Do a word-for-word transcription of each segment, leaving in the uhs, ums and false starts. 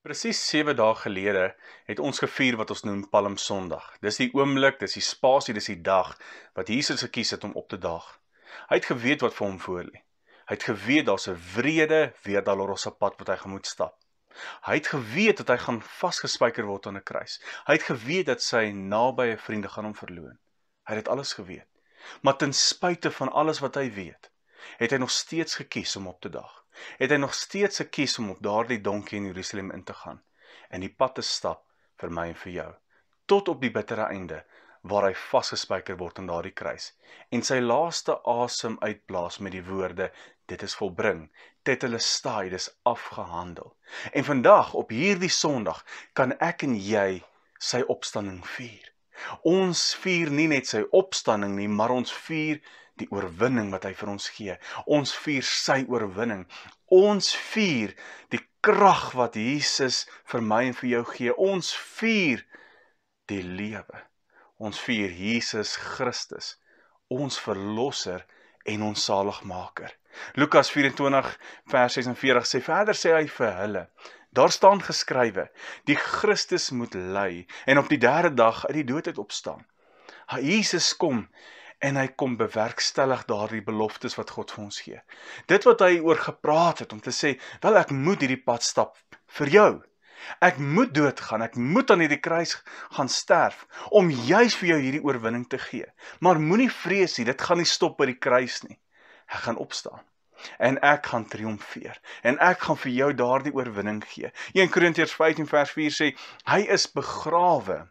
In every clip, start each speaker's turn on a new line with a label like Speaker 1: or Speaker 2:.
Speaker 1: Presies sewe dae gelede het ons gevier wat ons noem Palm Sondag. Dis die oomblik, dis die spasie, dis die dag wat Jesus gekies het om op te daag. Hy het geweet wat vir hom voorlê. Hy het geweet daar's 'n wrede, weerdaalosse pad wat hy gaan moet stap. Hy het geweet dat hy gaan vasgespijker word aan 'n kruis. Hy het geweet dat sy nabye vriende gaan hom verloon. Hy het dit alles geweet. Maar ten spyte van alles wat hy weet, het hy nog steeds gekies om op te daag. Het hy nog steeds gekies om op daardie donkie in Jerusalem in te gaan en die pad te stap vir my en vir jou, tot op die bittere einde, waar hy vasgespijker word aan daardie kruis, en sy laaste asem uitblaas met die woorde, dit is volbring, tetelestai, dis afgehandel. En vandag, op hierdie Sondag, kan ek en jy sy opstanding vier. Ons vier nie net sy opstanding nie, maar ons vier die oorwinning wat hy vir ons gee. Ons vier sy oorwinning. Ons vier die krag wat Jesus vir my en vir jou gee. Ons vier die lewe. Ons vier Jesus Christus, ons verlosser en ons saligmaker. Lukas vyf-en-twintig vers ses en veertig sê, verder sê hy vir hulle, daar staan geskrywe, die Christus moet ly en op die derde dag uit die dood uit opstaan. Jesus kom en hy kom bewerkstellig daardie beloftes wat God vir ons gee. Dit wat hy oor gepraat het om te sê, wel ek moet hierdie pad stap vir jou. Ek moet doodgaan, ek moet aan hierdie kruis gaan sterf, om juis vir jou hierdie oorwinning te gee. Maar moenie vrees nie, dit gaan nie stop by die kruis nie. Ek gaan opstaan. En ek gaan triomfeer. En ek gaan vir jou daardie oorwinning gee. Eerste Korintiërs vyftien vers vier sê, hy is begrawe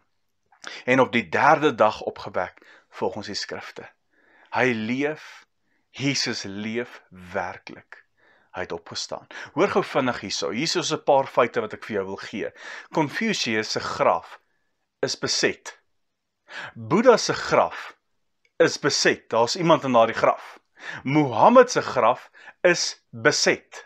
Speaker 1: en op die derde dag opgewek, volgens die skrifte. Hy leef, Jesus leef werklik. Hy het opgestaan. Hoor gou vinnig hierso. Hier is 'n paar feite wat ek vir jou wil gee. Confucius se graf is beset. Boeddha se graf is beset. Daar's iemand in daardie graf. Mohammed se graf is beset.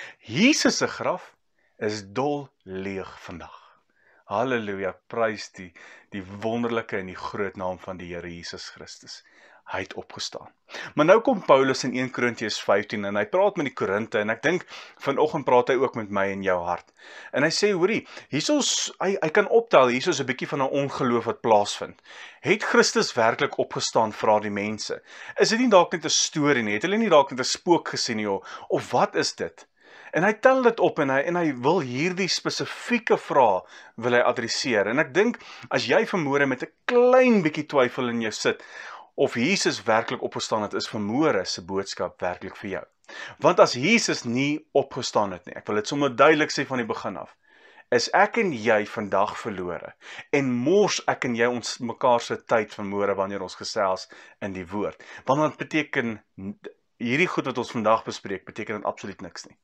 Speaker 1: Jesus se graf is dol leeg vandag. Halleluja, prys die, die wonderlike en die groot naam van die Here Jesus Christus. Hy het opgestaan. Maar nou kom Paulus in Eerste Korintiërs vyftien en hy praat met die Korinte en ek dink vanoggend praat hy ook met my in jou hart. En hy sê, hoorie, hiersoos, hy, hy kan optel, hiersoos 'n bietjie van 'n ongeloof wat plaasvind. Het Christus werklik opgestaan, vra die mense? Is dit nie dalk net 'n storie nie? Het hulle nie dalk net 'n spook gesien nie? Of wat is dit? En hy tel dit op en hy, en hy wil hierdie spesifieke vraag wil hy adresseer. En ek dink, as jy vanmôre met 'n klein bietjie twyfel in jou sit, of Jesus werklik opgestaan het, is vanmôre se boodskap werklik vir jou. Want as Jesus nie opgestaan het nie, ek wil dit sommer duidelik sê van die begin af, is ek en jy vandag verlore, en mors ek en jy ons mekaar se tyd vanmôre wanneer ons gesels in die woord. Want dit beteken, hierdie goed wat ons vandag bespreek, beteken dit absoluut niks nie.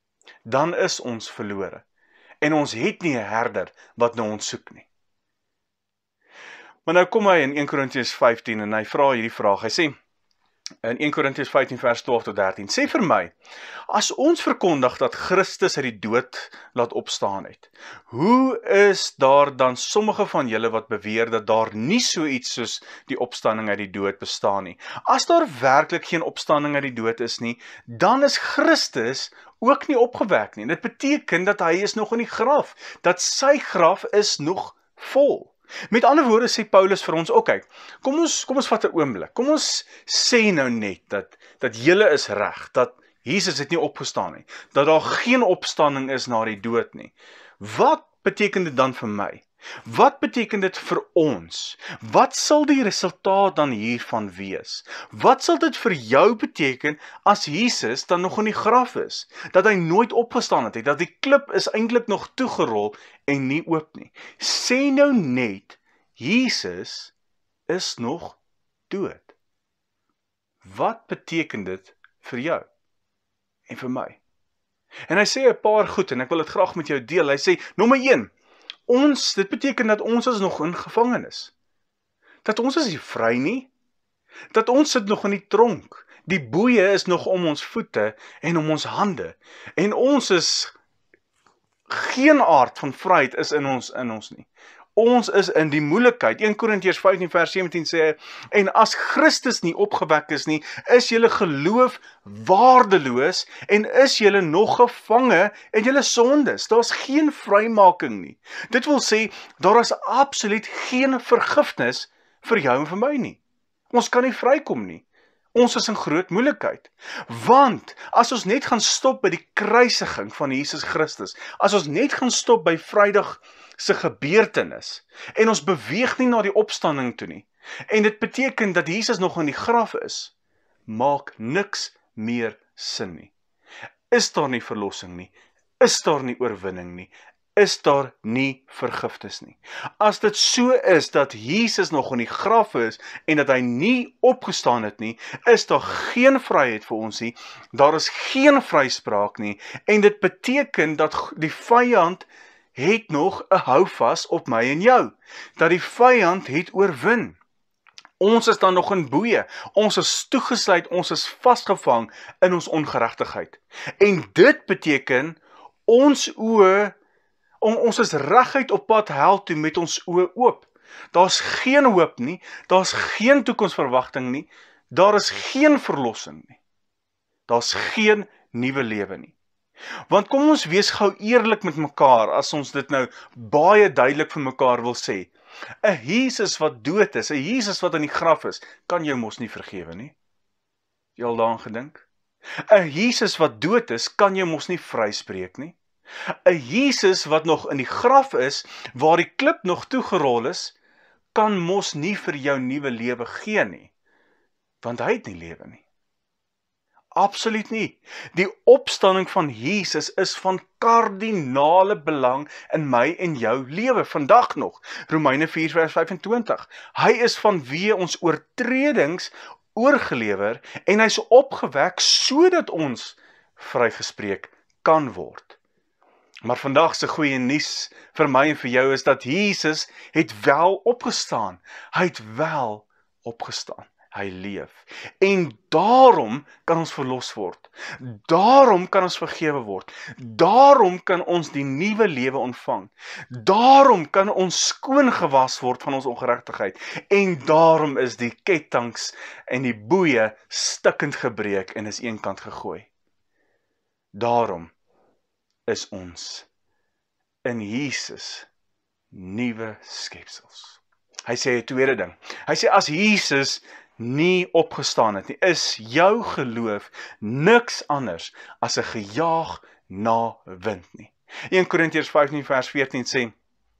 Speaker 1: Dan is ons verlore, en ons het nie 'n herder wat na ons soek nie. Maar nou kom hy in Eerste Korintiërs vyftien en hy vra hierdie vraag, hy sê, in Eerste Korintiërs vyftien vers twaalf tot dertien, sê vir my, as ons verkondig dat Christus uit die dood laat opstaan het, hoe is daar dan sommige van julle wat beweer dat daar nie so iets soos die opstanding uit die dood bestaan nie? As daar werklik geen opstanding uit die dood is nie, dan is Christus ook nie opgewek nie. Dit beteken dat hy is nog in die graf, dat sy graf is nog vol. Met ander woorde sê Paulus vir ons, oké, kom ons, kom ons vat 'n oomblik, kom ons sê nou net, dat, dat julle is reg, dat Jesus het nie opgestaan nie, dat daar geen opstanding is na die dood nie. Wat beteken dit dan vir my? Wat beteken dit vir ons? Wat sal die resultaat dan hiervan wees? Wat sal dit vir jou beteken as Jesus dan nog in die graf is? Dat hy nooit opgestaan het, dat die klip is eintlik nog toegerol en nie oop nie. Sê nou net, Jesus is nog dood. Wat beteken dit vir jou en vir my? En hy sê 'n paar goed en ek wil dit graag met jou deel. Hy sê, nommer een, Ons, dit beteken dat ons is nog in gevangenis. Dat ons is nie vry nie. Dat ons sit nog in die tronk. Die boeie is nog om ons voete en om ons hande. En ons is, geen aard van vryheid is in ons, in ons nie. ons is in die moeilikheid. Eerste Korintiërs vyftien vers sewentien sê, en as Christus nie opgewek is nie, is julle geloof waardeloos en is julle nog gevange in julle sondes. Daar is geen vrymaking nie. Dit wil sê, daar is absoluut geen vergifnis vir jou en vir my nie. Ons kan nie vrykom nie. Ons is in groot moeilikheid. Want, as ons net gaan stop by die kruisiging van Jesus Christus, as ons net gaan stop by Vrydag se gebeurtenis, en ons beweeg nie na die opstanding toe nie, en dit beteken dat Jesus nog in die graf is, maak niks meer sin nie. Is daar nie verlossing nie? Is daar nie oorwinning nie? Is daar nie vergifnis nie? As dit so is dat Jesus nog in die graf is en dat hy nie opgestaan het nie, is daar geen vryheid vir ons nie, daar is geen vryspraak nie, en dit beteken dat die vyand het nog 'n houvas op my en jou, dat die vyand het oorwin. Ons is dan nog in boeye, ons is toegesluit, ons is vasgevang in ons ongeregtigheid. En dit beteken, ons oë, ons is reguit op pad hel toe met ons oë oop. Daar's geen hoop nie, daar's geen toekomsverwagting nie, daar is geen verlossing nie. Daar's geen nuwe lewe nie. Want kom ons wees gou eerlik met mekaar, as ons dit nou baie duidelik vir mekaar wil sê. 'n Jesus wat dood is, 'n Jesus wat in die graf is, kan jou mos nie vergewe nie. Jy al daaraan gedink? 'n Jesus wat dood is, kan jou mos nie vryspreek nie. 'n Jesus wat nog in die graf is, waar die klip nog toegerol is, kan mos nie vir jou nuwe lewe gee nie. Want hy het nie lewe nie. Absoluut nie. Die opstanding van Jesus is van kardinale belang in my en jou lewe, vandag nog. Romeine vier vers vyfentwintig. Hy is vanweë ons oortredings oorgelewer en hy is opgewek sodat ons vrygespreek kan word. Maar vandag se goeie nuus vir my en vir jou is dat Jesus het wel opgestaan. Hy het wel opgestaan. Hy leef. En daarom kan ons verlos word. Daarom kan ons vergewe word. Daarom kan ons die nuwe lewe ontvang. Daarom kan ons skoon gewas word van ons ongeregtigheid. En daarom is die kettinge en die boeye stikkend gebreek en is eenkant gegooi. Daarom is ons in Jesus nuwe skepsels. Hy sê 'n tweede ding. Hy sê as Jesus nie opgestaan het nie, is jou geloof niks anders as 'n gejaag na wind nie. Eerste Korintiërs vyftien vers veertien sê,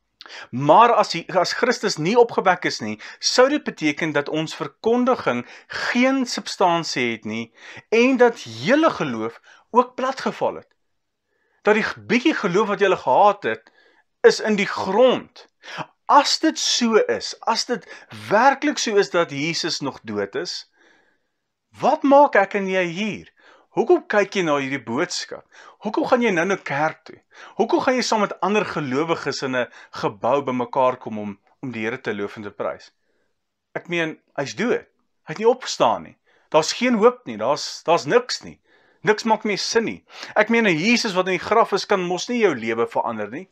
Speaker 1: maar as, die, as Christus nie opgewek is nie, sou dit beteken dat ons verkondiging geen substansie het nie, en dat julle geloof ook platgeval het. Dat die bietjie geloof wat julle gehad het, is in die grond. As dit so is, as dit werklik so is dat Jesus nog dood is, wat maak ek en jy hier? Hoekom kyk jy na hierdie boodskap? Hoekom gaan jy nou na kerk toe? Hoekom gaan jy saam met ander gelowiges in 'n gebou bymekaar kom om, om die Here te loof en te prys? Ek meen, hy's dood. Hy het nie opgestaan nie. Daar's geen hoop nie, daar's daar's niks nie. Niks maak meer sin nie. Ek meen, 'n Jesus wat in die graf is, kan mos nie jou lewe verander nie.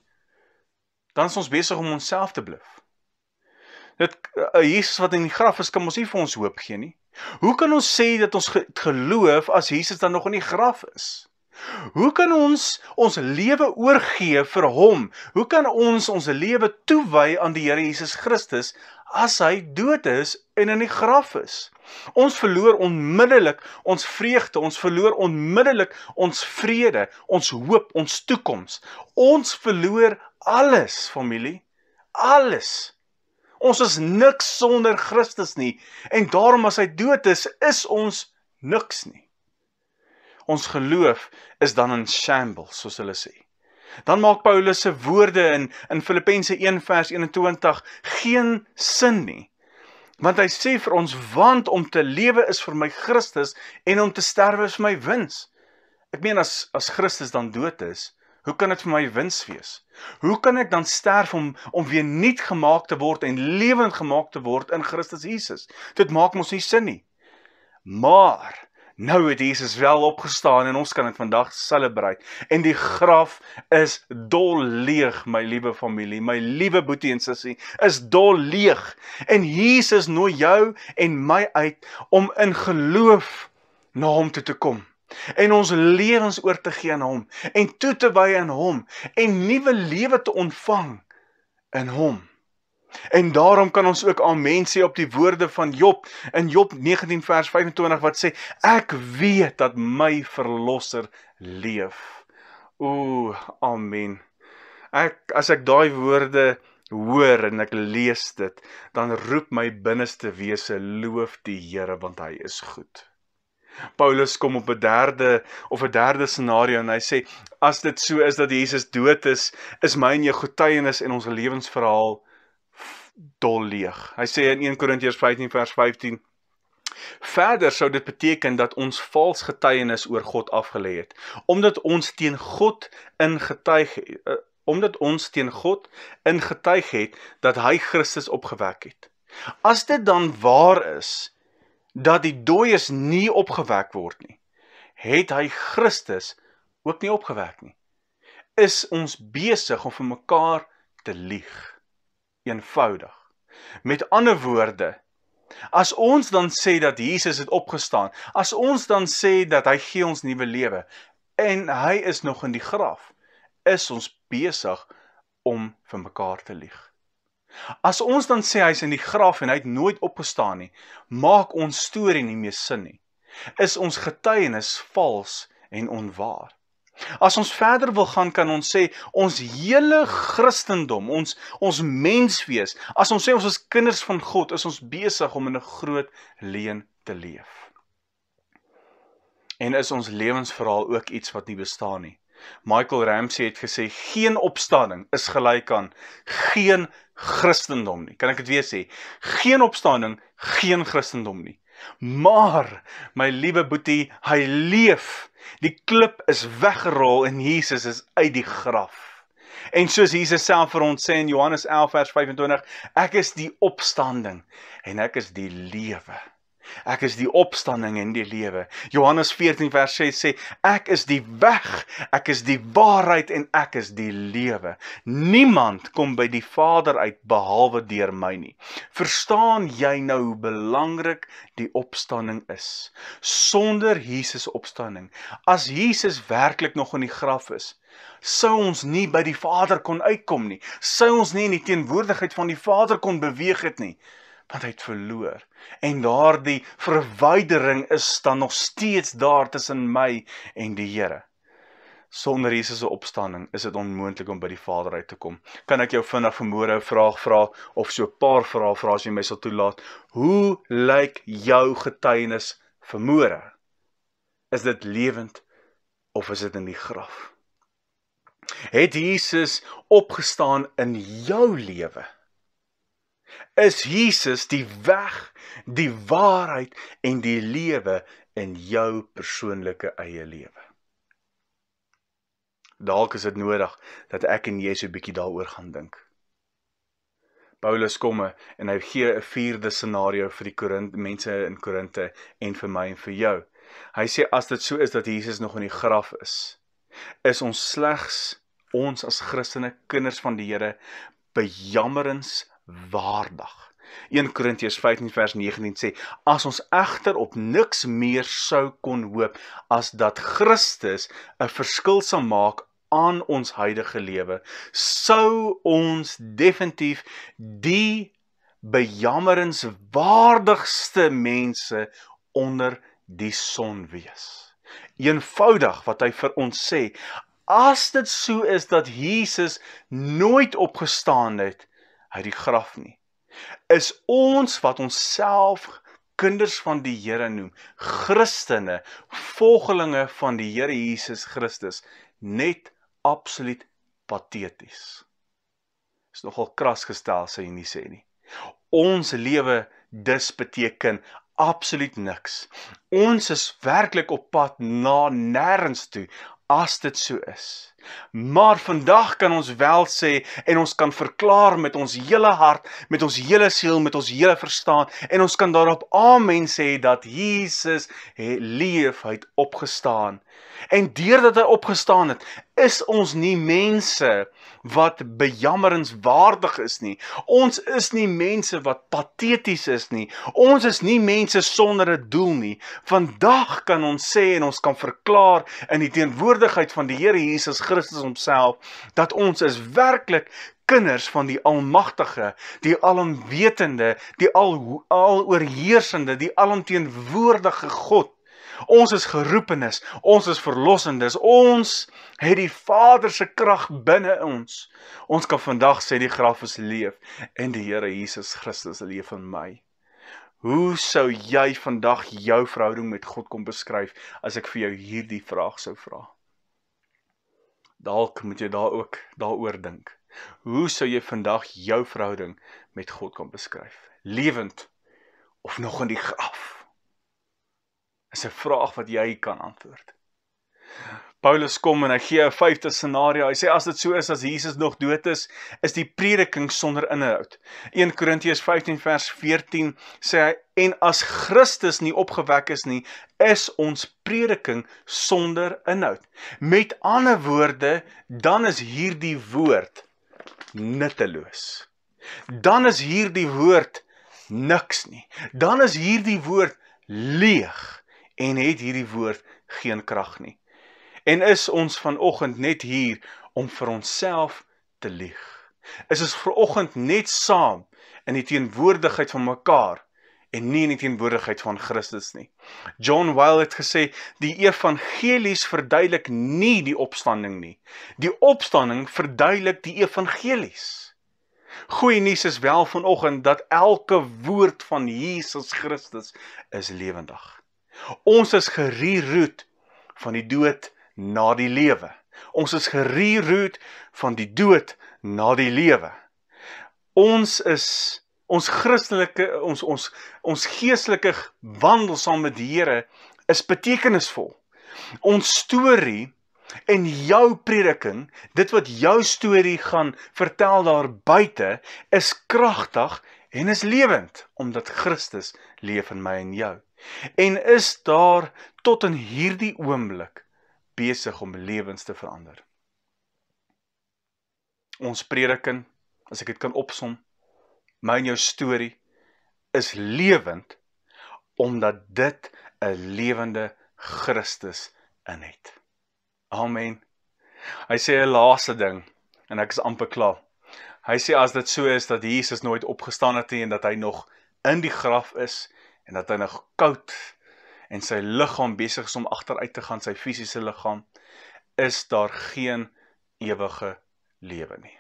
Speaker 1: Dan is ons besig om onsself te bluf. Dit 'n Jesus wat in die graf is, kan ons nie vir ons hoop gee nie. Hoe kan ons sê dat ons geloof as Jesus dan nog in die graf is? Hoe kan ons ons lewe oorgee vir hom? Hoe kan ons ons lewe toewy aan die Here Jesus Christus as hy dood is en in die graf is? Ons verloor onmiddellik ons vreugde, ons verloor onmiddellik ons vrede, ons hoop, ons toekoms. Ons verloor alles, familie, alles. Ons is niks sonder Christus nie, en daarom as hy dood is, is ons niks nie. Ons geloof is dan in shambles, soos hulle sê. Dan maak Paulus se woorde in, in Filippense een vers eenentwintig geen sin nie. Want hy sê vir ons, want om te lewe is vir my Christus, en om te sterwe is vir my wins. Ek meen, as, as Christus dan dood is, hoe kan dit vir my wins wees? Hoe kan ek dan sterf om, om weer nuut gemaak te word en lewend gemaak te word in Christus Jesus? Dit maak ons nie sin nie. Maar Nou het Jesus wel opgestaan en ons kan dit vandag celebrate. En die graf is dol leeg, my liewe familie, my liewe boetie en sussie, is dol leeg. En Jesus nooi jou en my uit om in geloof na hom toe te kom. En ons lewens oor te gee aan hom, en toe te wy aan hom, en nuwe lewe te ontvang in hom. En daarom kan ons ook amen sê op die woorde van Job, in Job negentien vers vyfentwintig, wat sê, ek weet dat my verlosser leef. Oeh, amen. Ek, as ek daai woorde hoor en ek lees dit, dan roep my binneste wese, loof die Here, want hy is goed. Paulus kom op 'n derde of 'n derde scenario en hy sê, as dit so is dat Jesus dood is, is my en jou getuienis en ons lewensverhaal dol leeg. Hy sê in een Korintiërs vyftien vers vyftien, verder sou dit beteken dat ons vals getuienis oor God afgelê het, omdat ons teen God in getuig uh, omdat ons teen God in getuig het dat hy Christus opgewek het. As dit dan waar is dat die dooies nie opgewek word nie, het hy Christus ook nie opgewek nie. Is ons besig om vir mekaar te lieg? Eenvoudig. Met ander woorde, as ons dan sê dat Jesus het opgestaan, as ons dan sê dat hy gee ons nuwe lewe, en hy is nog in die graf, is ons besig om vir mekaar te lieg. As ons dan sê hy is in die graf en hy het nooit opgestaan nie, maak ons storie nie meer sin nie. Is ons getuienis vals en onwaar. As ons verder wil gaan, kan ons sê, ons hele Christendom, ons, ons menswees, as ons sê ons is kinders van God, is ons besig om in 'n groot leuen te leef. En is ons lewensverhaal ook iets wat nie bestaan nie. Michael Ramsey het gesê, geen opstanding is gelyk aan geen Christendom nie. Kan ek dit weer sê? Geen opstanding, geen Christendom nie. Maar, my liewe boetie, hy leef. Die klip is weggerol en Jesus is uit die graf. En soos Jesus self vir ons sê in Johannes elf vers vyfentwintig, ek is die opstanding en ek is die lewe. Ek is die opstanding en die lewe. Johannes veertien vers ses sê, ek is die weg, ek is die waarheid en ek is die lewe. Niemand kom by die Vader uit behalwe deur my nie. Verstaan jy nou hoe belangrik die opstanding is? Sonder Jesus opstanding, as Jesus werklik nog in die graf is, sou ons nie by die Vader kon uitkom nie, sou ons nie in die teenwoordigheid van die Vader kon beweeg het nie, want hy het verloor. En daardie verwydering is dan nog steeds daar tussen my en die Here. Sonder Jesus se opstanding is dit onmoontlik om by die Vader uit te kom. Kan ek jou vinnig vanmôre 'n vraag vra, of so 'n paar vrae vra as jy my sal toelaat? Hoe lyk jou getuienis vanmôre? Is dit lewend of is dit in die graf? Het Jesus opgestaan in jou lewe? Is Jesus die weg, die waarheid en die lewe in jou persoonlike eie lewe? Dalk is dit nodig dat ek en jy so 'n bietjie daaroor gaan dink. Paulus kom en hy gee 'n vierde scenario vir die Korint, mense in Korinte en vir my en vir jou. Hy sê as dit so is dat Jesus nog in die graf is, is ons slegs, ons as Christene, kinders van die Here, bejammerenswaardig. een Korintiërs vyftien vers negentien sê, as ons egter op niks meer sou kon hoop, as dat Christus 'n verskil sal maak aan ons huidige lewe, sou ons definitief die bejammerenswaardigste mense onder die son wees. Eenvoudig wat hy vir ons sê, as dit so is dat Jesus nooit opgestaan het uit die graf nie, is ons wat ons self kinders van die Here noem, Christene, volgelinge van die Here Jesus Christus, net absoluut pateties. Is nogal kras gestel, sê jy nie sê nie. Ons lewe dus beteken absoluut niks. Ons is werklik op pad na nêrens toe, as dit so is. Maar vandag kan ons wel sê, en ons kan verklaar met ons hele hart, met ons hele siel, met ons hele verstaan, en ons kan daarop amen sê, dat Jesus het leef, hy het opgestaan. En deurdat hy opgestaan het, is ons nie mense wat bejammeringswaardig is nie. Ons is nie mense wat pateties is nie. Ons is nie mense sonder 'n doel nie. Vandag kan ons sê en ons kan verklaar in die teenwoordigheid van die Here Jesus Christus homself, dat ons is werklik kinders van die Almagtige, die Alomwetende, die al, aloorheersende, die alomteenwoordige God. Ons is geroepenes, ons is verlossendes, ons het die Vader se krag binne ons. Ons kan vandag sê die graf is leeg en die Here Jesus Christus leef in my. Hoe sou jy vandag jou verhouding met God kom beskryf as ek vir jou hierdie vraag sou vra? Dalk moet jy daar ook daaroor dink. Hoe sou jy vandag jou verhouding met God kom beskryf? Lewend of nog in die graf? Is 'n vraag wat jy kan antwoord. Paulus kom en hy gee 'n vyfde scenario. Hy sê as dit so is, as Jesus nog dood is, is die prediking sonder inhoud. Eerste Korintiërs vyftien vers veertien sê hy, en as Christus nie opgewek is nie, is ons prediking sonder inhoud. Met ander woorde, dan is hierdie woord nutteloos. Dan is hierdie woord niks nie. Dan is hierdie woord leeg. En het hierdie woord geen krag nie. En is ons vanoggend net hier om vir onsself te lieg? Is ons vanoggend net saam in die teenwoordigheid van mekaar en nie in die teenwoordigheid van Christus nie? John Weil het gesê, die evangelies verduidelik nie die opstanding nie. Die opstanding verduidelik die evangelies. Goeie nuus is wel vanoggend dat elke woord van Jesus Christus is lewendig. Ons is gereroute van die dood na die lewe. Ons is gereroute van die dood na die lewe. Ons is, ons Christelike, ons, ons, ons geestelike wandel saam met die Here is betekenisvol. Ons storie en jou prediking, dit wat jou storie gaan vertel daar buite, is kragtig en is lewend, omdat Christus leef in my en jou. En is daar tot in hierdie oomblik besig om lewens te verander. Ons prediking, as ek dit kan opsom, my en jou storie, is lewend, omdat dit 'n lewende Christus in het. Amen. Hy sê 'n laaste ding, en ek is amper klaar. Hy sê as dit so is, dat Jesus nooit opgestaan het en dat hy nog in die graf is, en dat hy nog koud en sy liggaam besig is om agteruit te gaan, sy fisiese liggaam, is daar geen ewige lewe nie.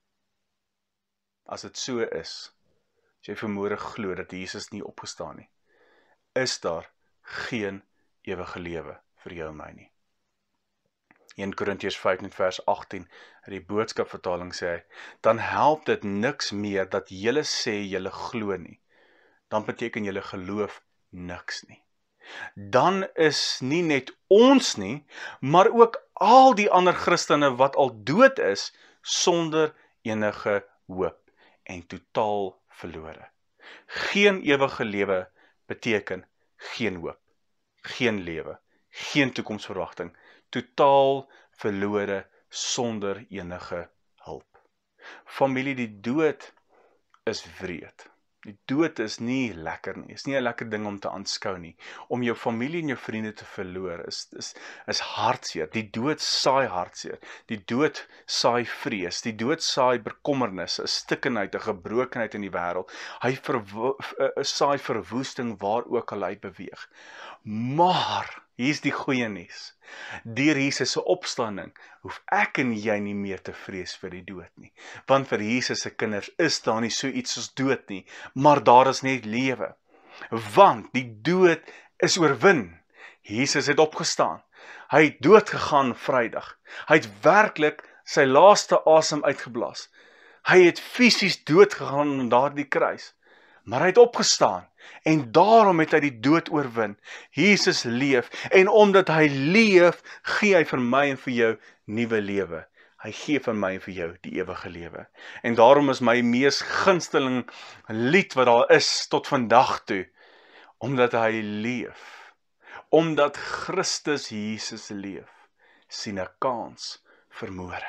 Speaker 1: As dit so is, as jy vermoere glo dat Jesus nie opgestaan nie, is daar geen ewige lewe vir jou en my nie. Eerste Korintiërs vyftien vers agttien, in die boodskapvertaling sê hy, dan help dit niks meer dat julle sê julle glo nie. Dan beteken julle geloof niks nie. Dan is nie net ons nie, maar ook al die ander Christene wat al dood is, sonder enige hoop en totaal verlore. Geen ewige lewe beteken geen hoop, geen lewe, geen toekomsverwagting, totaal verlore sonder enige hulp. Familie, die dood is wreed. Die dood is nie lekker nie, is nie 'n lekker ding om te aanskou nie. Om jou familie en jou vriende te verloor is, is, is hartseer. Die dood saai hartseer. Die dood saai vrees. Die dood saai bekommernis, 'n stikkenheid, 'n gebrokenheid in die wêreld. Hy verwo, saai verwoesting waar ook al hy beweeg. Maar, hier is die goeie nuus. Deur Jesus se opstanding hoef ek en jy nie meer te vrees vir die dood nie. Want vir Jesus se kinders is daar nie so iets soos dood nie, maar daar is net lewe. Want die dood is oorwin. Jesus het opgestaan. Hy het dood gegaan Vrydag. Hy het werklik sy laaste asem uitgeblaas. Hy het fisies dood gegaan aan daardie kruis. maar hy het opgestaan, en daarom het hy die dood oorwin. Jesus leef, en omdat hy leef, gee hy vir my en vir jou nuwe lewe. Hy gee vir my en vir jou die ewige lewe. En daarom is my mees gunsteling lied wat daar is tot vandag toe, omdat hy leef, omdat Christus Jesus leef, sien 'n kans vir môre.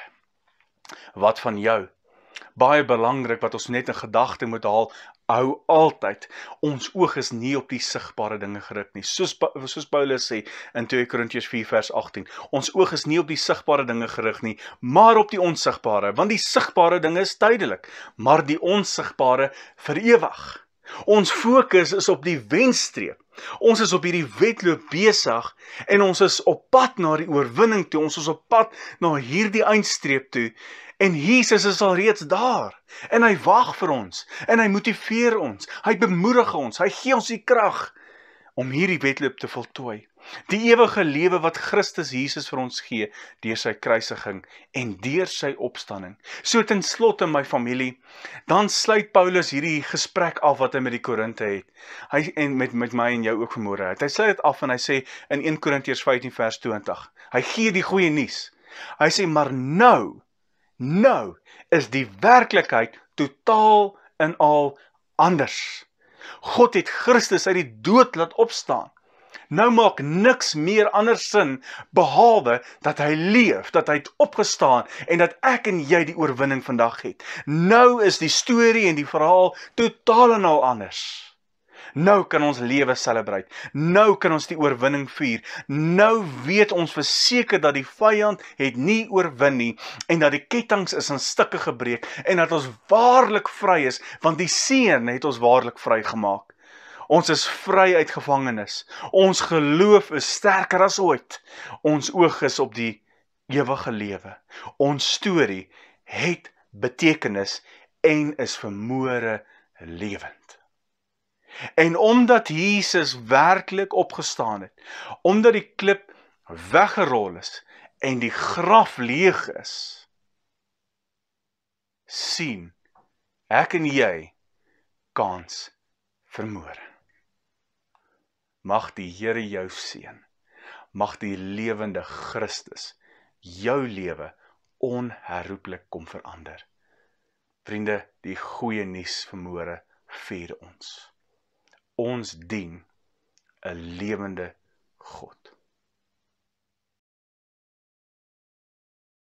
Speaker 1: Wat van jou? Baie belangrik wat ons net in gedagte moet haal, hou altyd, ons oog is nie op die sigbare dinge gerig nie, soos, soos Paulus sê in tweede Korintiërs vier vers agttien, ons oog is nie op die sigbare dinge gerig nie, maar op die onsigbare, want die sigbare dinge is tydelik, maar die onsigbare vir ewig. Ons fokus is op die wenstreep. Ons is op hierdie wedloop besig en ons is op pad na die oorwinning toe. Ons is op pad na hierdie eindstreep toe. En Jesus is al reeds daar. En hy wag vir ons. En hy motiveer ons. Hy bemoedig ons. Hy gee ons die krag om hierdie wedloop te voltooi. Die ewige lewe wat Christus Jesus vir ons gee, deur sy kruisiging en deur sy opstanding. So ten slotte, my familie, dan sluit Paulus hierdie gesprek af wat hy met die Korinte het. Hy, en met, met my en jou ook vanmôre het. Hy sluit dit af en hy sê in eerste Korintiërs vyftien vers twintig, hy gee die goeie nuus. Hy sê, maar nou, nou is die werklikheid totaal en al anders. God het Christus uit die dood laat opstaan. Nou maak niks meer anders sin, behalwe dat hy leef, dat hy het opgestaan, en dat ek en jy die oorwinning vandag het. Nou is die storie en die verhaal totaal en al anders. Nou kan ons lewe celebrate, nou kan ons die oorwinning vier, nou weet ons verseker dat die vyand het nie oorwin nie, en dat die kettinge is in stukke gebreek, en dat ons waarlik vry is, want die Seun het ons waarlik vry gemaak. Ons is vry uit gevangenis. Ons geloof is sterker as ooit. Ons oog is op die ewige lewe. Ons storie het betekenis en is vir môre lewend. En omdat Jesus werklik opgestaan het, omdat die klip weggerol is en die graf leeg is, sien ek en jy kans vir môre. Mag die Here jou seën. Mag die lewende Christus jou lewe onherroepelik kom verander. Vriende, die goeie nuus vanmôre vier ons. Ons dien 'n lewende